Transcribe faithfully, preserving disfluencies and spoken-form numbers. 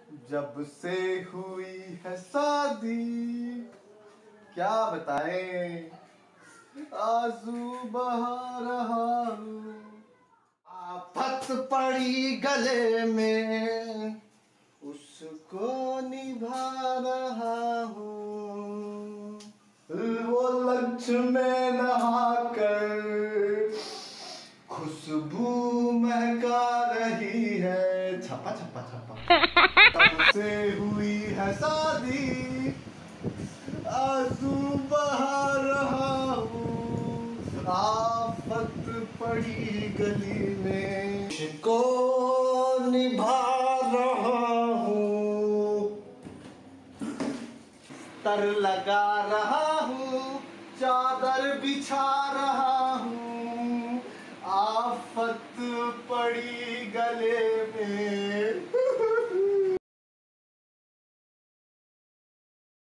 जब से हुई है शादी क्या बताएं, आंसू बहा रहा हूँ। आफत पड़ी गले में उसको निभा रहा हूँ। वो लक्ष्य में नहाकर खुशबू महका रही है। छपा छपा छपा। तब से हुई है शादी, आंसू बहा रहा हूँ। आफत पड़ी गली में को निभा रहा हूँ। तर लगा रहा हूँ, चादर बिछा रहा हूँ। आफत पड़ी गले में